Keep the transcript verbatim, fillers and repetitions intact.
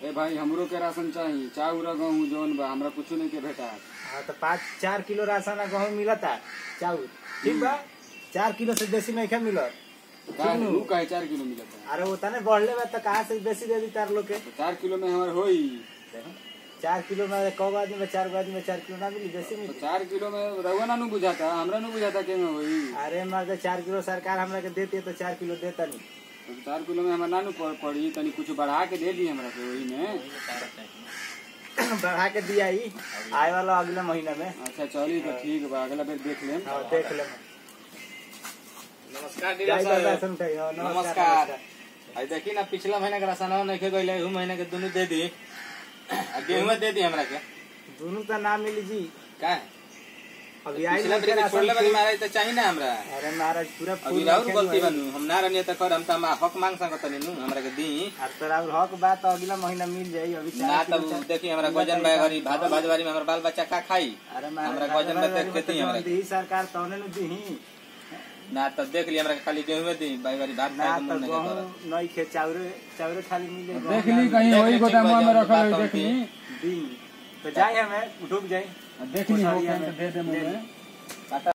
ए भाई हमरो के राशन चाहिए, चाउर गेहूं जौन बा हमरा कुछ नहीं के भेटा। हाँ तो पाँच चार किलो राशन गेहूँ मिलता चाउर ठीक बा, चार किलो से बेसी नहीं क्या मिलत। काहे काहे चार किलो मिलता? अरे वो तने बढ़ले बा तो कहाँ से बेसी दे दी तार लोग के। चार किलो में हमारे होई चार किलो में कौ आदमी में चार आदमी में चार किलो ना मिली बेसी मिली। तो चार किलो में रहुआ ना नु बुझाता, हमरा नु बुझाता के में होई। अरे मर्द चार किलो सरकार हमरा के देती है तो चार किलो देता नहीं। तो चार किलो में हमरा नानू पड़ी तनी कुछ बढ़ा के दे दी हमरा के वही में बढ़ा के दिया ही आए वाला अगले महीना में। अच्छा चली तो ठीक बा, अगला बेर देख लेम। हां देख ले। नमस्कार डीलर साहब। नमस्कार। आई देखी ना पिछला महीना का राशन नहीं के गइले, उ महीना के दोनों दे दी। आ गेहूं दे दी हमरा के। दोनों का नाम मिली जी का अभी आई पिछला बेर छोड़ले बाकी महाराज त चाहिए ना हमरा। अरे महाराज पूरा अभी राउर गलती बनू, हम ना रहनी त कर हम त हक मांग सकत नहीं नु हमरा के दी। अब तो राउर हक बात अगला महीना मिल जाई। अभी ना तब देखी हमरा गजन बाय घरी भादा भाजवारी में हमरा बाल बच्चा का खाई। अरे हमरा गजन में देख के दी हमरा दी सरकार तौने नु दी ना तब देख ली हमरा खाली गेहूं दी बाई बारी भात खाए ना तो गेहूं नहीं खे चाउर चाउर खाली मिले। देख ली कहीं वही गोदाम में रखल है, देख ली दी तो जाए हमें डूब जाए देख ली हो के दे दे मुझे।